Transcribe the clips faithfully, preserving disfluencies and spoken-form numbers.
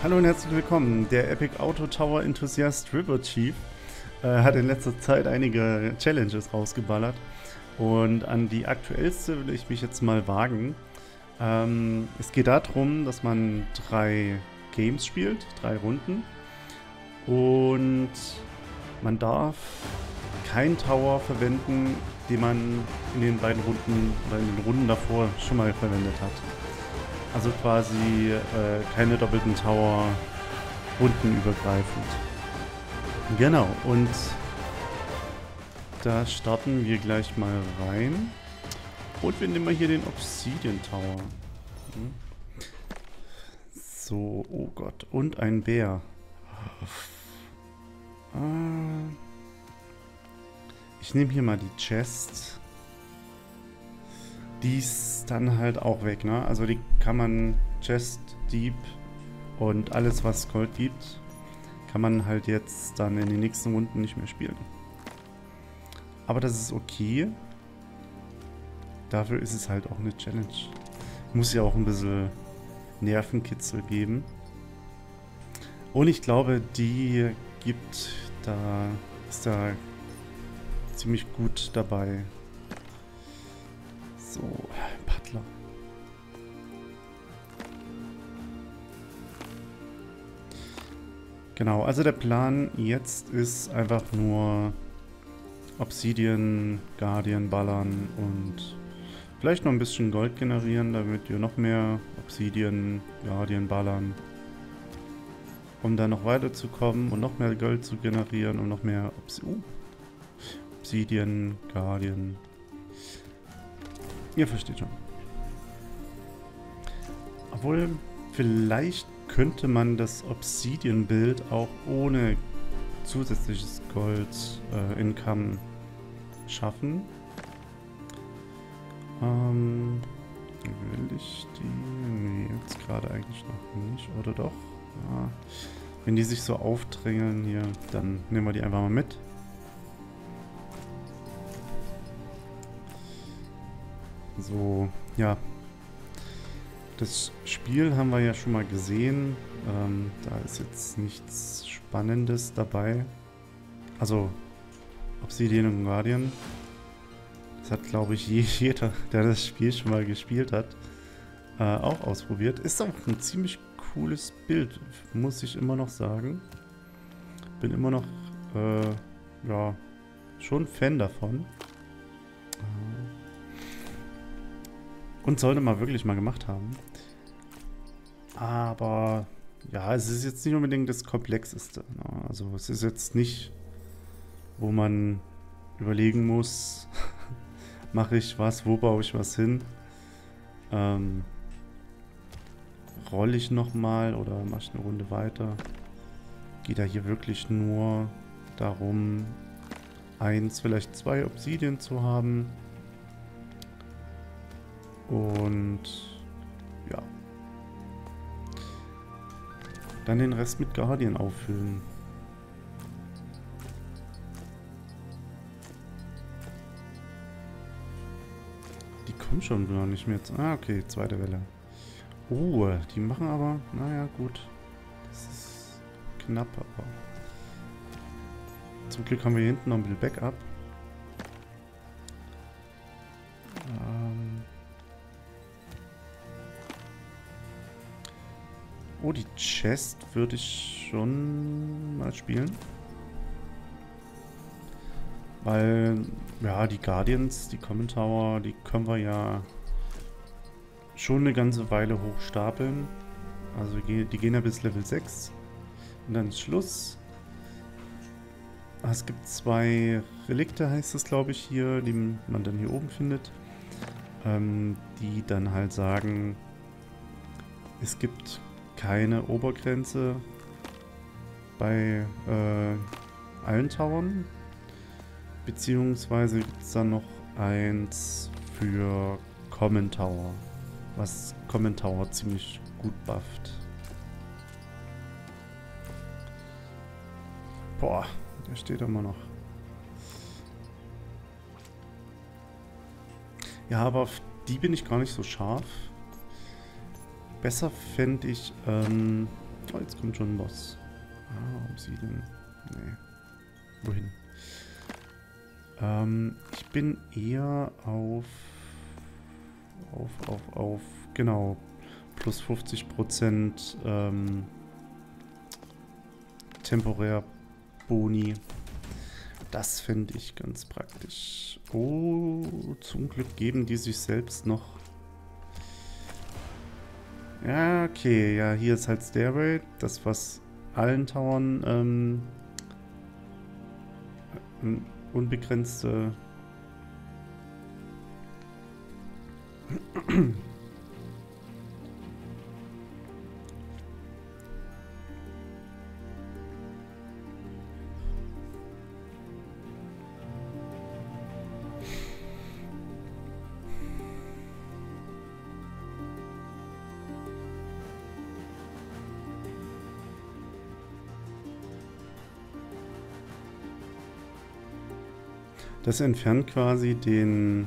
Hallo und herzlich willkommen. Der Epic Auto Tower Enthusiast River Chief äh, hat in letzter Zeit einige Challenges rausgeballert. Und an die aktuellste will ich mich jetzt mal wagen. Ähm, es geht darum, dass man drei Games spielt, drei Runden. Und man darf keinen Tower verwenden, den man in den beiden Runden oder in den Runden davor schon mal verwendet hat. Also quasi äh, keine doppelten Tower, rundenübergreifend. Genau, und da starten wir gleich mal rein. Und wir nehmen mal hier den Obsidian Tower. Hm. So, oh Gott, und ein Bär. Ah. Ich nehme hier mal die Chest. Die ist dann halt auch weg, ne? Also die kann man Chest, Dieb und alles, was Gold gibt, kann man halt jetzt dann in den nächsten Runden nicht mehr spielen. Aber das ist okay. Dafür ist es halt auch eine Challenge. Muss ja auch ein bisschen Nervenkitzel geben. Und ich glaube, die gibt da, ist da ziemlich gut dabei. So, Butler. Genau, also der Plan jetzt ist einfach nur Obsidian, Guardian ballern und vielleicht noch ein bisschen Gold generieren, damit wir noch mehr Obsidian, Guardian ballern. Um dann noch weiterzukommen und noch mehr Gold zu generieren und noch mehr Obs uh. Obsidian, Guardian. Ihr versteht schon. Obwohl, vielleicht könnte man das Obsidian-Bild auch ohne zusätzliches Gold äh, Income schaffen. Ähm, will ich die? Nee, jetzt gerade eigentlich noch nicht. Oder doch? Ja. Wenn die sich so aufdrängeln hier, dann nehmen wir die einfach mal mit. So, ja. Das Spiel haben wir ja schon mal gesehen. Ähm, da ist jetzt nichts Spannendes dabei. Also, Obsidian und Guardian. Das hat, glaube ich, jeder, der das Spiel schon mal gespielt hat, äh, auch ausprobiert. Ist auch ein ziemlich cooles Bild, muss ich immer noch sagen. Bin immer noch, äh, ja, schon Fan davon. Und sollte man wirklich mal gemacht haben. Aber ja, es ist jetzt nicht unbedingt das Komplexeste. Ne? Also es ist jetzt nicht, wo man überlegen muss, mache ich was, wo baue ich was hin. Ähm, rolle ich nochmal oder mache ich eine Runde weiter. Geht da hier wirklich nur darum, eins, vielleicht zwei Obsidian zu haben. Und ja. Dann den Rest mit Guardian auffüllen. Die kommen schon noch nicht mehr. Ah, okay, zweite Welle. Oh, die machen aber, naja, gut. Das ist knapp, aber zum Glück haben wir hier hinten noch ein bisschen Backup. Ähm Oh, die Chest würde ich schon mal spielen. Weil, ja, die Guardians, die Common Tower, die können wir ja schon eine ganze Weile hochstapeln. Also die gehen ja bis Level sechs. Und dann ist Schluss. Es gibt zwei Relikte, heißt es, glaube ich, hier, die man dann hier oben findet. Ähm, die dann halt sagen, es gibt keine Obergrenze bei äh, allen Towern. Beziehungsweise gibt es dann noch eins für Common Tower, was Common Tower ziemlich gut bufft. Boah, der steht immer noch. Ja, aber auf die bin ich gar nicht so scharf. Besser fände ich, ähm, Oh, jetzt kommt schon ein Boss. Ah, umsiedeln. Nee. Wohin? Ähm, ich bin eher auf... Auf, auf, auf... Genau. Plus fünfzig Prozent ähm, temporär Boni. Das finde ich ganz praktisch. Oh, zum Glück geben die sich selbst noch. Ja, okay. Ja, hier ist halt Stairway. Das, was allen Towern ähm, unbegrenzte... Das entfernt quasi den...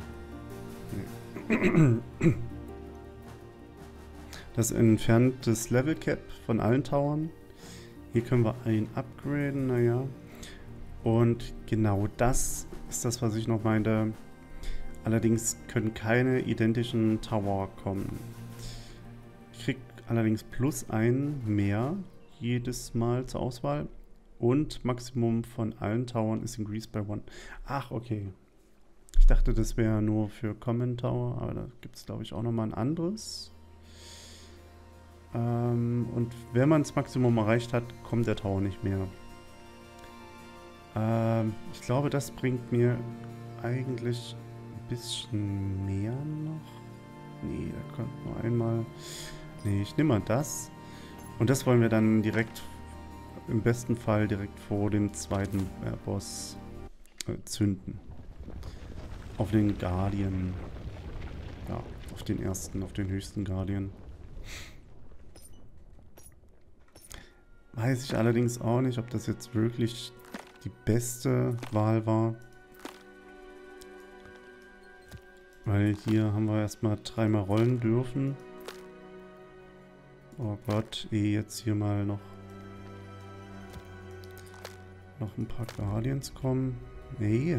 Das entfernt das Level Cap von allen Towern. Hier können wir einen upgraden, naja. Und genau das ist das, was ich noch meinte. Allerdings können keine identischen Tower kommen. Ich krieg allerdings plus ein mehr jedes Mal zur Auswahl. Und Maximum von allen Towern ist increased by one. Ach, okay. Ich dachte, das wäre nur für Common Tower, aber da gibt es, glaube ich, auch nochmal ein anderes. Ähm, und wenn man das Maximum erreicht hat, kommt der Tower nicht mehr. Ähm, ich glaube, das bringt mir eigentlich ein bisschen mehr noch. Nee, da kommt nur einmal... Nee, ich nehme mal das. Und das wollen wir dann direkt... Im besten Fall direkt vor dem zweiten äh, Boss äh, zünden. Auf den Guardian. Ja, auf den ersten, auf den höchsten Guardian. Weiß ich allerdings auch nicht, ob das jetzt wirklich die beste Wahl war. Weil hier haben wir erstmal dreimal rollen dürfen. Oh Gott, eh jetzt hier mal noch noch ein paar Guardians kommen. Nee.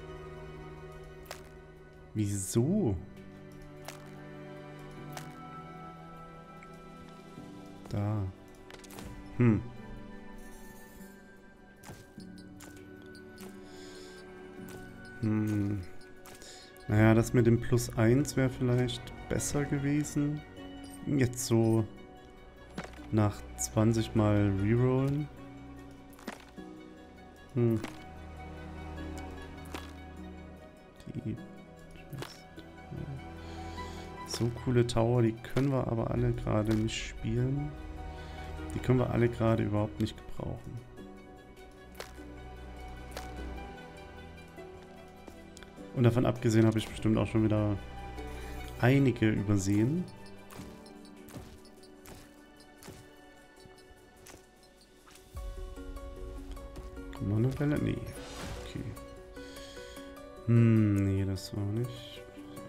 Wieso? Da. Hm. Hm. Naja, das mit dem Plus eins wäre vielleicht besser gewesen. Jetzt so nach zwanzig Mal rerollen. Hm. Die so coole Tower, die können wir aber alle gerade nicht spielen. Die können wir alle gerade überhaupt nicht gebrauchen. Und davon abgesehen habe ich bestimmt auch schon wieder einige übersehen. Kommt noch eine Welle? Nee. Okay. Hm, nee, das war nicht.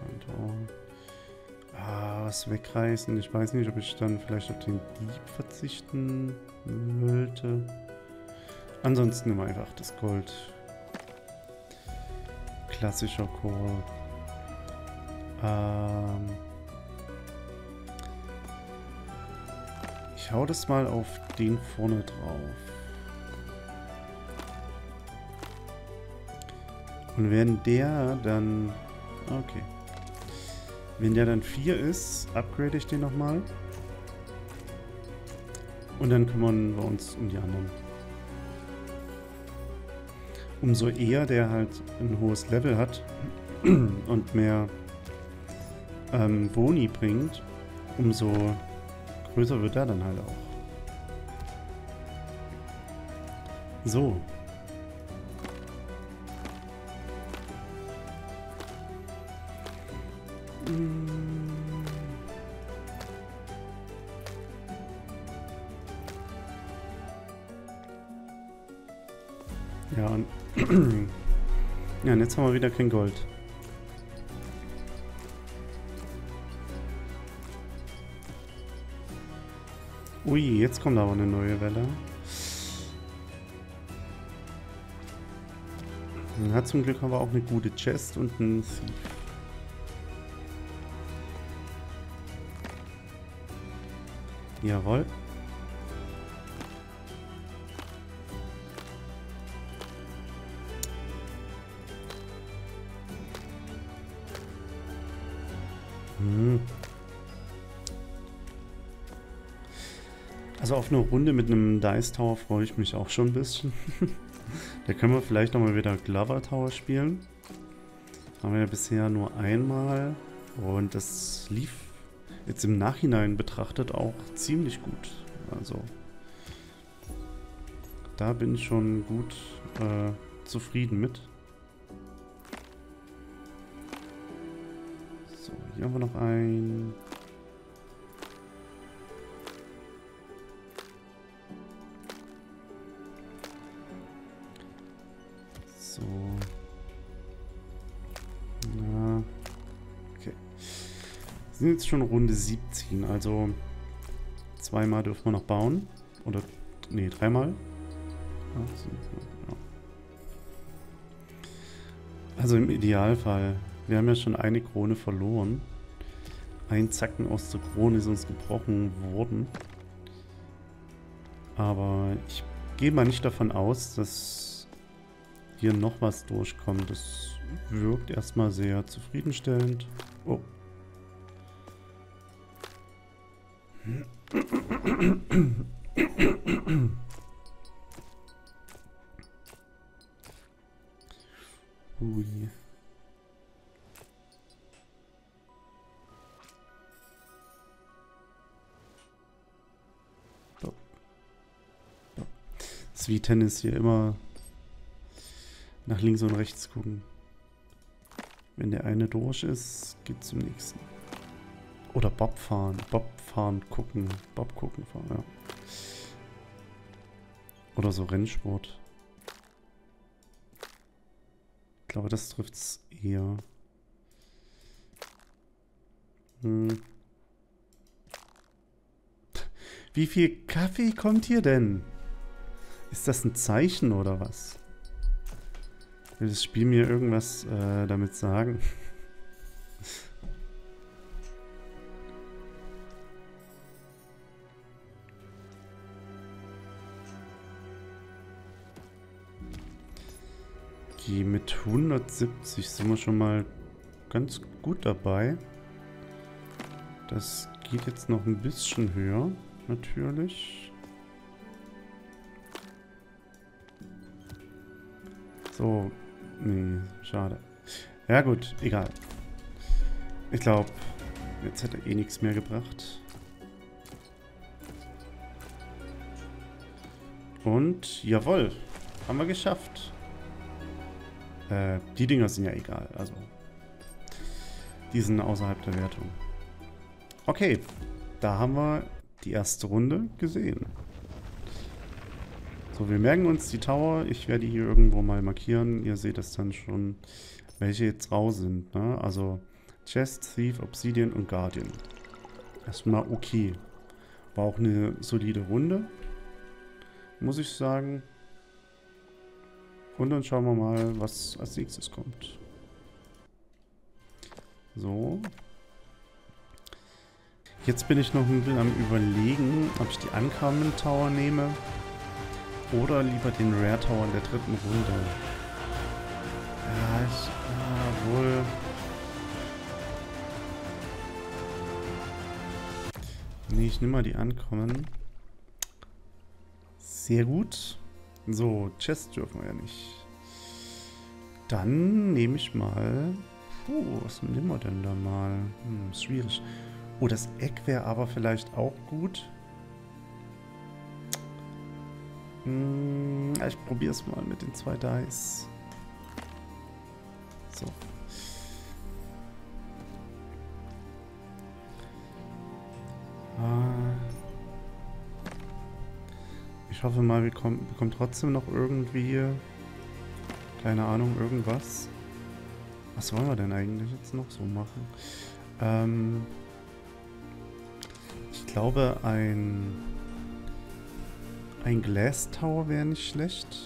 Ah, was wegreißen. Ich weiß nicht, ob ich dann vielleicht auf den Dieb verzichten wollte. Ansonsten immer einfach das Gold. Klassischer Core. Ähm ich hau das mal auf den vorne drauf. Und wenn der dann... Okay. Wenn der dann vier ist, upgrade ich den nochmal. Und dann kümmern wir uns um die anderen. Umso eher der halt ein hohes Level hat und mehr ähm, Boni bringt, umso größer wird er dann halt auch. So. Ja, und ja, und jetzt haben wir wieder kein Gold. Ui, jetzt kommt aber eine neue Welle. Hat zum Glück aber auch eine gute Chest und ein Thief. Jawohl. Hm. Also auf eine Runde mit einem Dice Tower freue ich mich auch schon ein bisschen. Da können wir vielleicht nochmal wieder Glover Tower spielen. Haben wir ja bisher nur einmal. Und das lief jetzt im Nachhinein betrachtet auch ziemlich gut. Also da bin ich schon gut äh, zufrieden mit. So, hier haben wir noch ein. So. Na. Okay. Wir sind jetzt schon Runde siebzehn, also zweimal dürfen wir noch bauen. Oder, nee, dreimal. Ja, so, ja. Also im Idealfall. Wir haben ja schon eine Krone verloren. Ein Zacken aus der Krone ist uns gebrochen worden. Aber ich gehe mal nicht davon aus, dass hier noch was durchkommt. Das wirkt erstmal sehr zufriedenstellend. Oh. Ui. Das ist wie Tennis hier immer nach links und rechts gucken. Wenn der eine durch ist, geht zum nächsten. Oder Bob fahren. Bob fahren, gucken. Bob gucken, fahren, ja. Oder so Rennsport. Ich glaube, das trifft es eher. Hm. Wie viel Kaffee kommt hier denn? Ist das ein Zeichen oder was? Will das Spiel mir irgendwas äh, damit sagen? Okay, mit hundertsiebzig sind wir schon mal ganz gut dabei. Das geht jetzt noch ein bisschen höher, natürlich. So, nee, schade. Ja gut, egal. Ich glaube, jetzt hätte er eh nichts mehr gebracht. Und, jawohl, haben wir geschafft. Äh, die Dinger sind ja egal, also. Die sind außerhalb der Wertung. Okay, da haben wir die erste Runde gesehen. So, wir merken uns die Tower. Ich werde die hier irgendwo mal markieren. Ihr seht es dann schon, welche jetzt raus sind. Ne? Also Chest, Thief, Obsidian und Guardian. Erstmal okay. War auch eine solide Runde, muss ich sagen. Und dann schauen wir mal, was als nächstes kommt. So. Jetzt bin ich noch ein bisschen am Überlegen, ob ich die Uncommon Tower nehme. Oder lieber den Rare Tower in der dritten Runde. Ja, ich... Ja, wohl... Nee, ich nehme mal die Ankommen. Sehr gut. So, Chest dürfen wir ja nicht. Dann nehme ich mal... Puh, was nehmen wir denn da mal? Hm, schwierig. Oh, das Eck wäre aber vielleicht auch gut. Hm, ich probiere es mal mit den zwei Dice. So. Ah. Ich hoffe mal, wir kommen, bekommen trotzdem noch irgendwie, keine Ahnung, irgendwas. Was wollen wir denn eigentlich jetzt noch so machen? Ähm, ich glaube, ein Ein Glass Tower wäre nicht schlecht.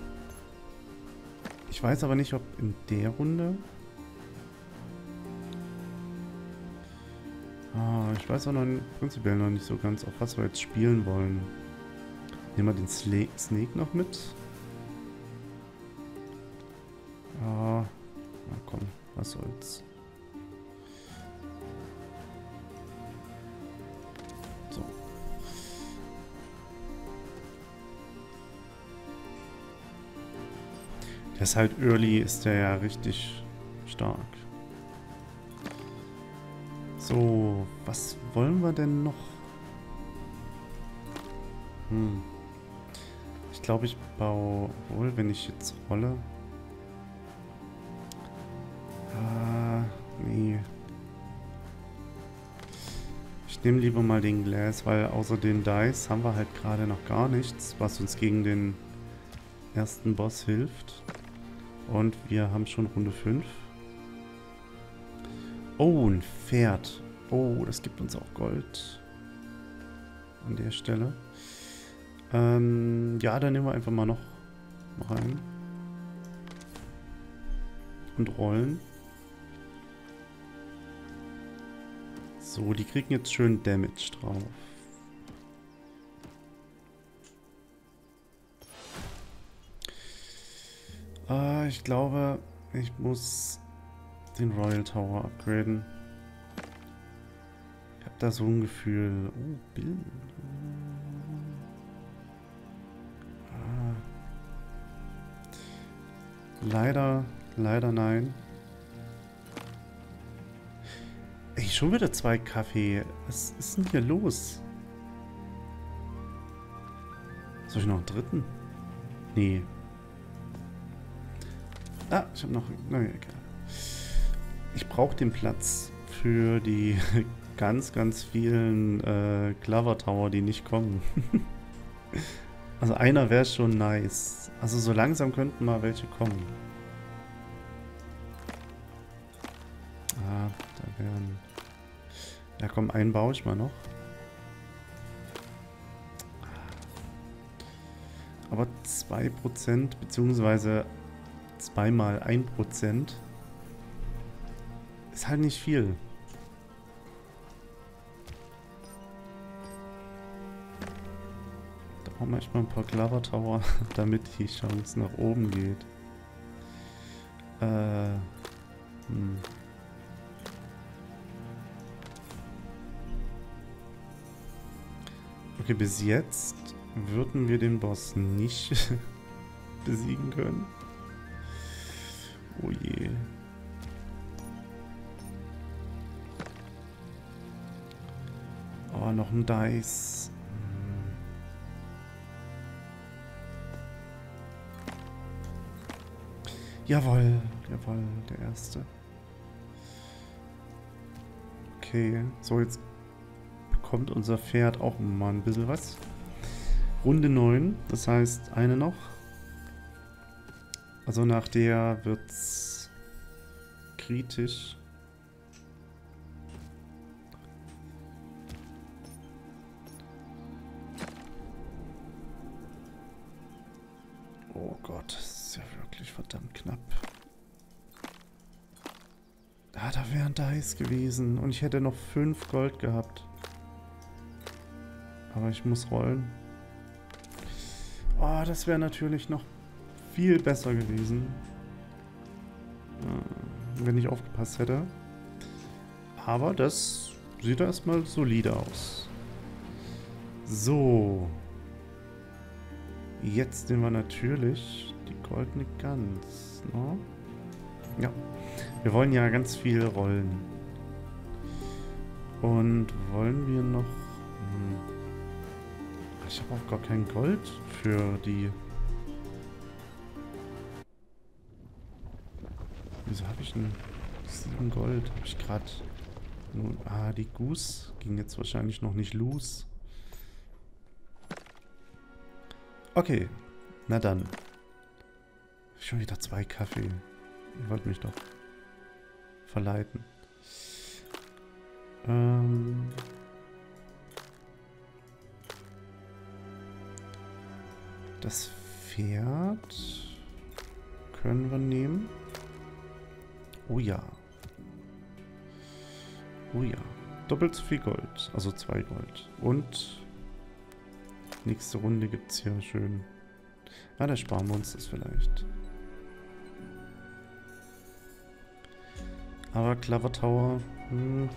Ich weiß aber nicht, ob in der Runde... Ah, ich weiß auch noch prinzipiell noch nicht so ganz, auf was wir jetzt spielen wollen. Nehmen wir den Sle Snake noch mit. Ah, na komm, was soll's. So. Der ist halt early, ist der ja richtig stark. So, was wollen wir denn noch? Hm. Ich glaube, ich baue... Wohl, wenn ich jetzt rolle... Ah, nee. Ich nehme lieber mal den Glass, weil außer den Dice haben wir halt gerade noch gar nichts, was uns gegen den ersten Boss hilft. Und wir haben schon Runde fünf. Oh, ein Pferd. Oh, das gibt uns auch Gold. An der Stelle. Ähm, ja, dann nehmen wir einfach mal noch rein. Und rollen. So, die kriegen jetzt schön Damage drauf. Äh, ich glaube, ich muss den Royal Tower upgraden. Ich habe da so ein Gefühl. Oh, Bill. Ah. Leider, leider nein. Ey, schon wieder zwei Kaffee. Was ist denn hier los? Soll ich noch einen dritten? Nee. Ah, ich habe noch... Na ja, egal. Ich brauche den Platz für die ganz, ganz vielen äh, Clover Tower, die nicht kommen. Also einer wäre schon nice. Also so langsam könnten mal welche kommen. Ah, da wären... Ja komm, einen baue ich mal noch. Aber zwei Prozent beziehungsweise zweimal ein Prozent ist halt nicht viel. Da brauchen wir echt mal ein paar Clover Tower, damit die Chance nach oben geht. Äh, hm. Okay, bis jetzt würden wir den Boss nicht besiegen können. Oh je. Oh, noch ein Dice. Hm. Jawohl, jawohl, der erste. Okay, so jetzt bekommt unser Pferd auch mal ein bisschen was. Runde neun, das heißt eine noch. Also nach der wird's kritisch. Oh Gott, das ist ja wirklich verdammt knapp. Ah, da wäre ein Dice gewesen und ich hätte noch fünf Gold gehabt. Aber ich muss rollen. Oh, das wäre natürlich noch viel besser gewesen, wenn ich aufgepasst hätte. Aber das sieht erstmal solide aus. So. Jetzt nehmen wir natürlich die goldene Gans. Ne? Ja. Wir wollen ja ganz viel rollen. Und wollen wir noch... Hm, ich habe auch gar kein Gold für die... Wieso habe ich denn sieben Gold? Habe ich gerade... Ah, die Goose ging jetzt wahrscheinlich noch nicht los. Okay, na dann. Schon wieder zwei Kaffee. Ihr wollt mich doch verleiten. Ähm... Das Pferd können wir nehmen. Oh ja. Oh ja. Doppelt so viel Gold. Also zwei Gold. Und nächste Runde gibt es hier schön. Ah, da sparen wir uns das vielleicht. Aber Clover Tower hm,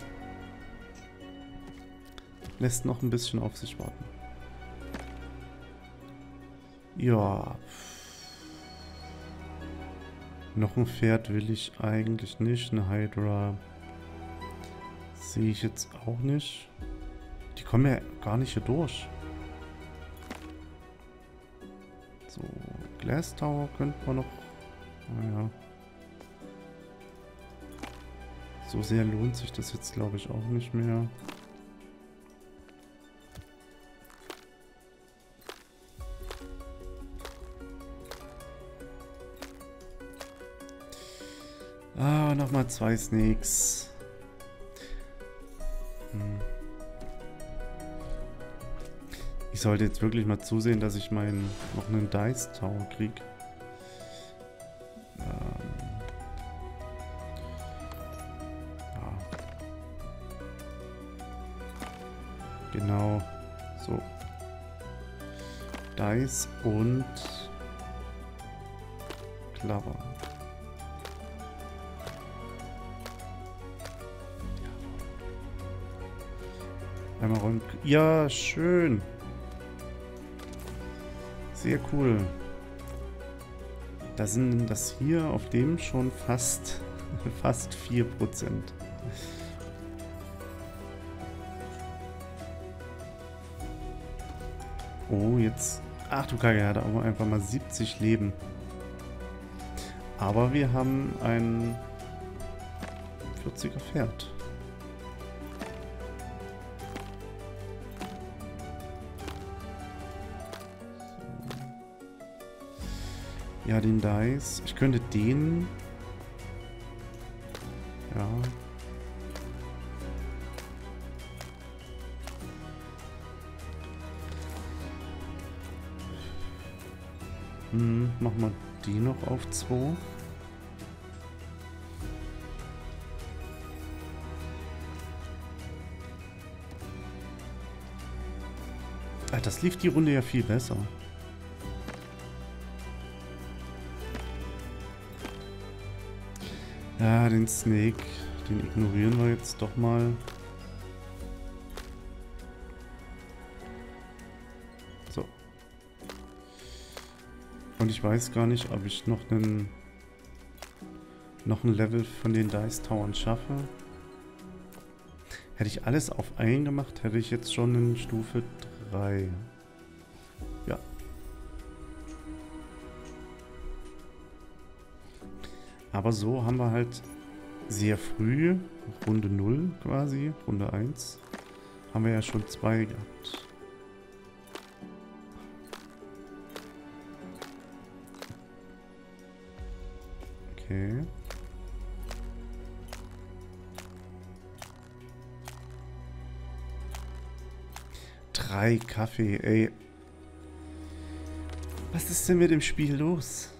lässt noch ein bisschen auf sich warten. Ja. Noch ein Pferd will ich eigentlich nicht. Eine Hydra sehe ich jetzt auch nicht. Die kommen ja gar nicht hier durch. So, Glass Tower könnten wir noch. Naja. So sehr lohnt sich das jetzt, glaube ich, auch nicht mehr. Ah, nochmal zwei Snakes. Hm. Ich sollte jetzt wirklich mal zusehen, dass ich meinen noch einen Dice Tower kriege. Ähm. Ja. Genau. So. Dice und Clover. Einmal räumen. Ja, schön. Sehr cool. Da sind das hier auf dem schon fast, fast vier Prozent. Oh, jetzt. Ach du Kacke, er hat auch einfach mal siebzig Leben. Aber wir haben ein vierziger Pferd. Ja, den Dice. Ich könnte den... Ja. Hm, machen wir die noch auf zwei. Ah, das lief die Runde ja viel besser. Ja, den Snake, den ignorieren wir jetzt doch mal. So. Und ich weiß gar nicht, ob ich noch einen noch ein Level von den Dice Towern schaffe. Hätte ich alles auf einen gemacht, hätte ich jetzt schon in Stufe drei. Ja. Aber so haben wir halt sehr früh, Runde null quasi, Runde eins, haben wir ja schon zwei gehabt. Okay. Drei Kaffee, ey. Was ist denn mit dem Spiel los?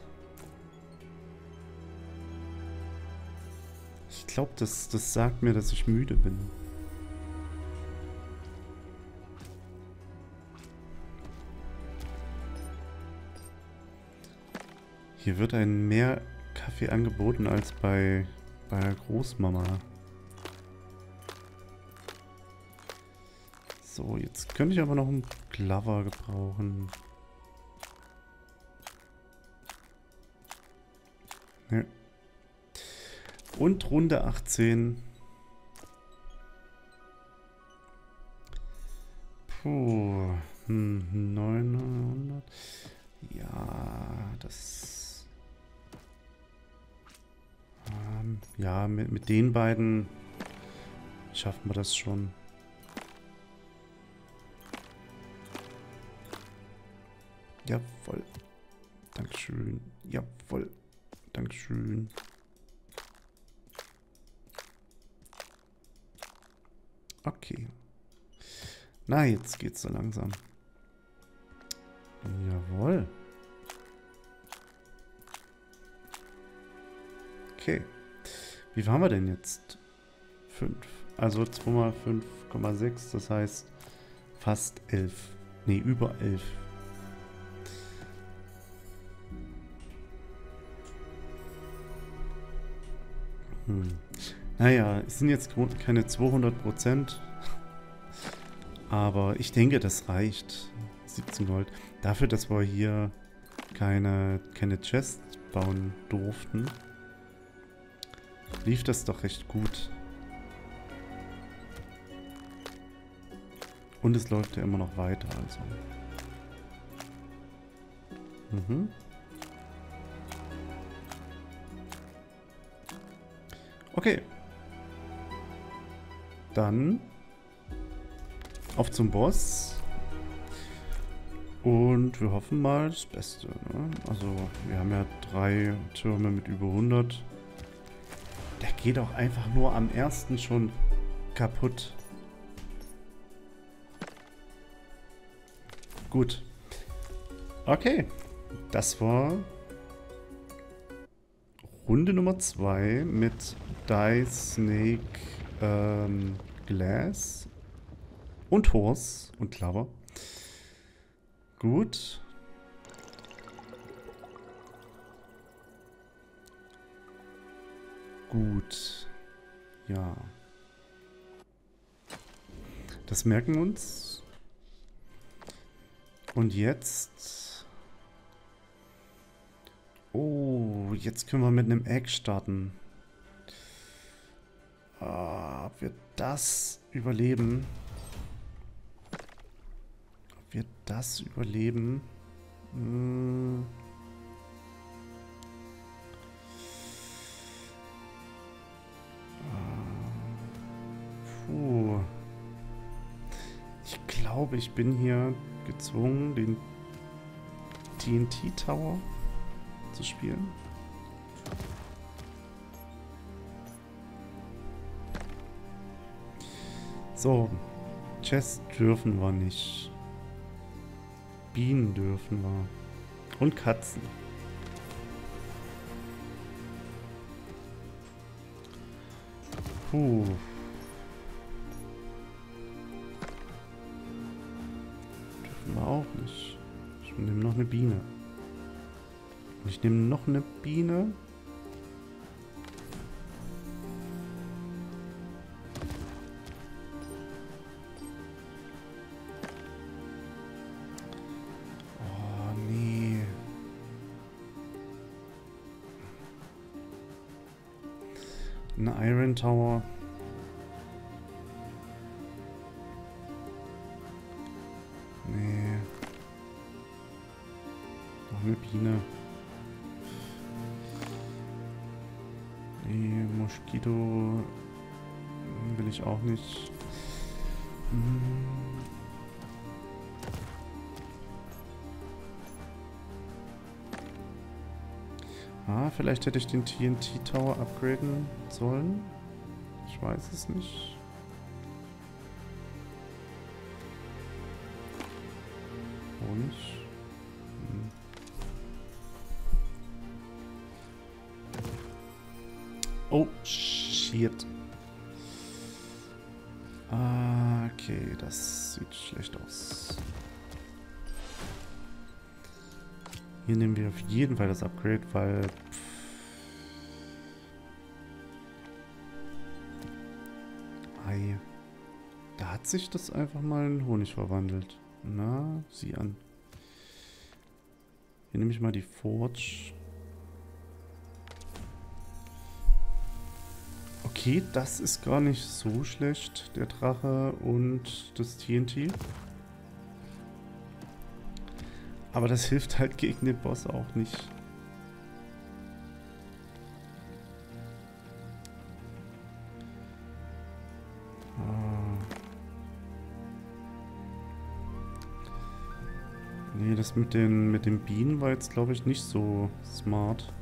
Ich glaube, das, das sagt mir, dass ich müde bin. Hier wird ein mehr Kaffee angeboten als bei, bei der Großmama. So, jetzt könnte ich aber noch einen Clover gebrauchen. Ja. Und Runde achtzehn. Puh. Hm, neunhundert. Ja, das... Ähm, ja, mit, mit den beiden schaffen wir das schon. Jawohl. Dankeschön. Jawohl. Dankeschön. Okay. Na, jetzt geht's so langsam. Jawohl. Okay. Wie waren wir denn jetzt? fünf. Also zwei mal fünf Komma sechs, das heißt fast elf. Ne, über elf. Hm. Naja, es sind jetzt keine zweihundert Prozent. Aber ich denke, das reicht. siebzehn Gold. Dafür, dass wir hier keine, keine Chests bauen durften, lief das doch recht gut. Und es läuft ja immer noch weiter, also. Mhm. Okay. Dann auf zum Boss. Und wir hoffen mal das Beste. Ne? Also wir haben ja drei Türme mit über hundert. Der geht auch einfach nur am ersten schon kaputt. Gut. Okay. Das war Runde Nummer zwei mit Die, Snake, ähm, Glass und Horse und Clover. Gut. Gut. Ja. Das merken wir uns. Und jetzt... Oh, jetzt können wir mit einem Egg starten. Ah, ob wir das überleben... wir das überleben. Hm. Puh. Ich glaube, ich bin hier gezwungen, den T N T Tower zu spielen. So. Chest dürfen wir nicht. Bienen dürfen wir. Und Katzen. Puh. Dürfen wir auch nicht. Ich nehme noch eine Biene. Ich nehme noch eine Biene. Eine Iron Tower. Nee. Noch eine Biene. Nee, Moskito will ich auch nicht. Hm. Ah, vielleicht hätte ich den T N T Tower upgraden sollen. Ich weiß es nicht. Und? Hm. Oh, shit. Ah, okay, das sieht schlecht aus. Hier nehmen wir auf jeden Fall das Upgrade, weil... Ei. Da hat sich das einfach mal in Honig verwandelt. Na, sieh an. Hier nehme ich mal die Forge. Okay, das ist gar nicht so schlecht, der Drache und das T N T. Aber das hilft halt gegen den Boss auch nicht. Ah. Nee, das mit den, mit den Bienen war jetzt, glaube ich, nicht so smart.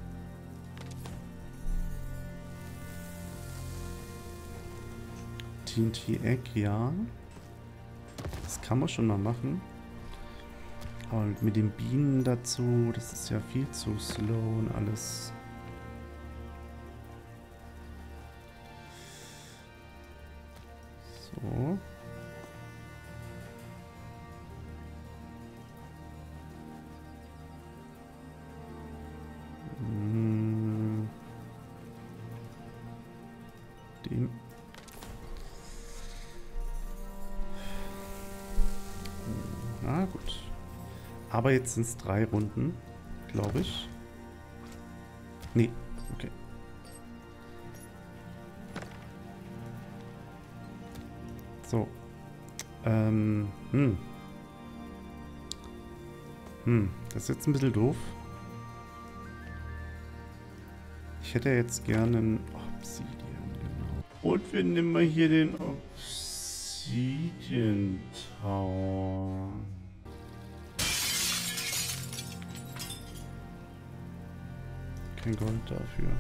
T N T Egg, ja. Das kann man schon mal machen. Und mit den Bienen dazu, das ist ja viel zu slow und alles. So. Hm. Den. Na gut. Aber jetzt sind es drei Runden, glaube ich. Nee, okay. So. Ähm, hm. Hm, das ist jetzt ein bisschen doof. Ich hätte jetzt gerne einen Obsidian, genau. Und wir nehmen mal hier den Obsidian Tower. Kein Gold dafür.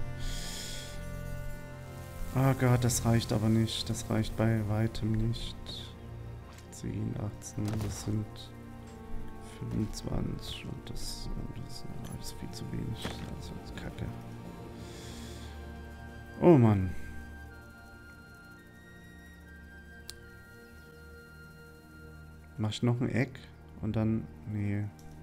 Ah Gott, das reicht aber nicht. Das reicht bei weitem nicht. zehn, achtzehn, das sind fünfundzwanzig und das, das ist viel zu wenig. Das ist kacke. Oh Mann. Mach ich noch ein Eck und dann... Nee.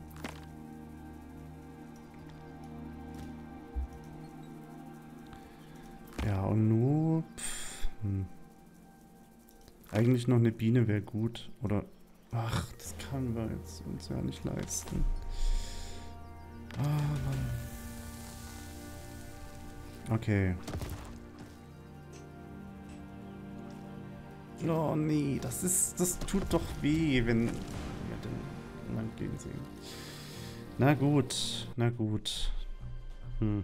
Ja, und nur... Pff, hm. Eigentlich noch eine Biene wäre gut. Oder... Ach, das können wir jetzt uns ja nicht leisten. Ah, Mann. Okay. Oh nee, das ist... Das tut doch weh, wenn... Ja, dann lang gehen sehen. Na gut, na gut. Hm.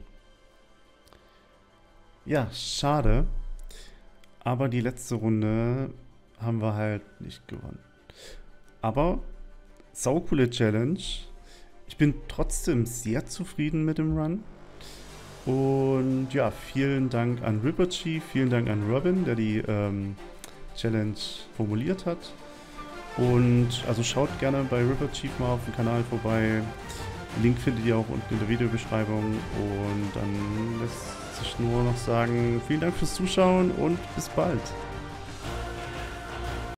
Ja, schade. Aber die letzte Runde haben wir halt nicht gewonnen. Aber saucoole Challenge. Ich bin trotzdem sehr zufrieden mit dem Run. Und ja, vielen Dank an Ripper Chief, vielen Dank an Robin, der die ähm, Challenge formuliert hat. Und also schaut gerne bei Ripper Chief mal auf dem Kanal vorbei. Link findet ihr auch unten in der Videobeschreibung. Und dann lässt sich nur noch sagen, vielen Dank fürs Zuschauen und bis bald.